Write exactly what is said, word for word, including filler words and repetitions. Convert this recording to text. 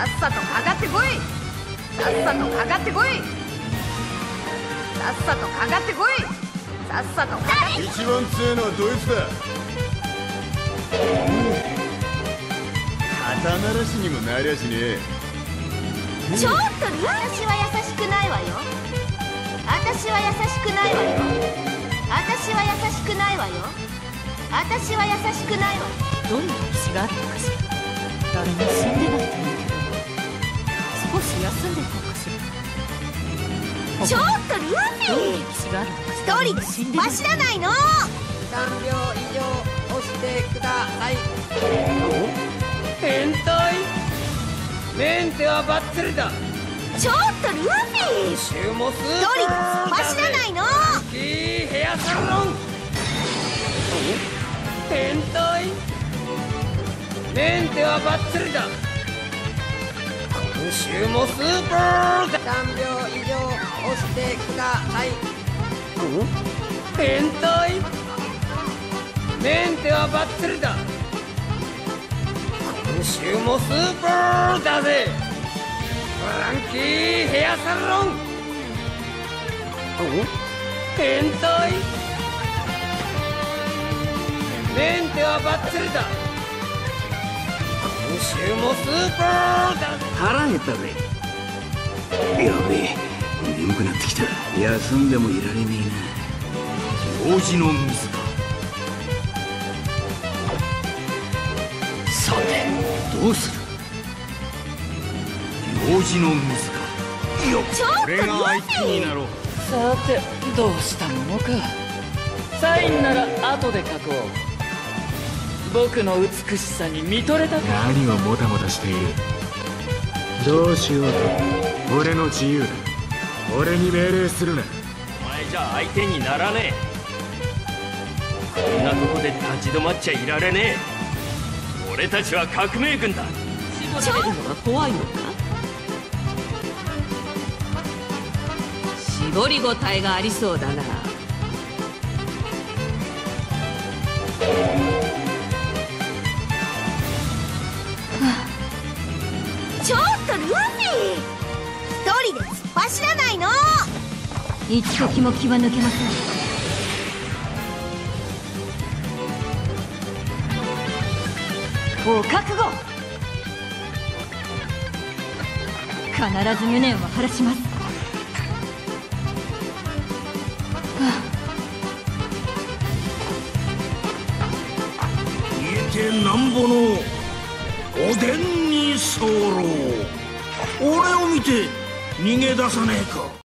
さっさとかかってこい。さっさとかかってこい。さっさとかかってこい。さっさとかかって。 一番強いのはどいつだ。肩慣らしにもなりゃしねえ。 ちょっとルー、私は優しくないわよ。私は優しくないわよ。私は優しくないわよ。私は優しくないわよ。 どんな歴史があるのかしら。誰も死んでないというけど、少し休んでいこうかしら。 ちょっとルーフィー、 どんな歴史があるのかしら。 一人で突っ走らないの。 さんびょう以上押してください。 変態。メンテはバッツリだ。 ちょっとルーフィー、 週もスー一人でパー突っ走らないの。 いいヘアサロン。変態。メンテはバッツリだ。今週もスーパーだ。 さんびょう以上押してください。 変態。メンテはバッツリだ。今週もスーパーだぜ。フランキーヘアサロン。変態。メンテはバッチリだ。今週もスーパーだ。 腹減ったぜ。やべえ、眠くなってきた。休んでもいられねえな。王子の水か。さてどうする。王子の水か。よっ、俺が相手になろう。 さてどうしたものか。サインなら後で書こう。僕の美しさに見とれたか。 何をもたもたしている。どうしようと俺の自由だ。俺に命令するな。 お前じゃ相手にならねえ。こんなとこで立ち止まっちゃいられねえ。俺たちは革命軍だ。 絞られるのが怖いのか。絞りごたえがありそうだな。 ちょっとルーフィー、一人で突っ走らないの。 一時も気は抜けません。ご覚悟。必ず無念を晴らします。 言えてなんぼのおでんに候。俺を見て逃げ出さねえか。